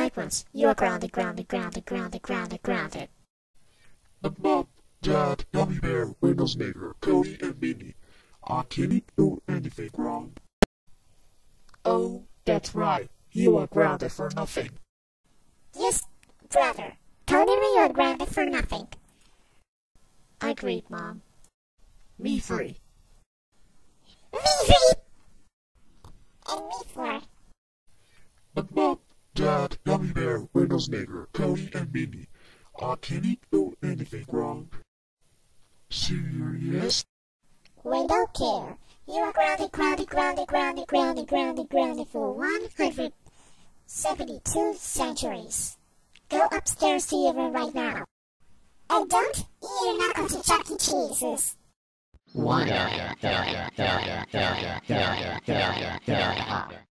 Grantz, you are grounded, grounded, grounded, grounded, grounded, grounded. But Mom, Dad, Gummy Bear, Windows Maker, Cody, and Minnie, I can't do anything wrong. Oh, that's right. You are grounded for nothing. Yes, brother. Totally you're grounded for nothing. Agreed, Mom. Me 3. Me 3! And me 4. But Mom, Dad, Gummy Bear, Windows Maker, Cody, and Minnie, I can't do anything wrong. Serious? We don't care. You are grounded, grounded, grounded, grounded, grounded, grounded, grounded for 172 centuries. Go upstairs to your room right now. And don't eat your knuckles to Chuck E. Cheese's. One.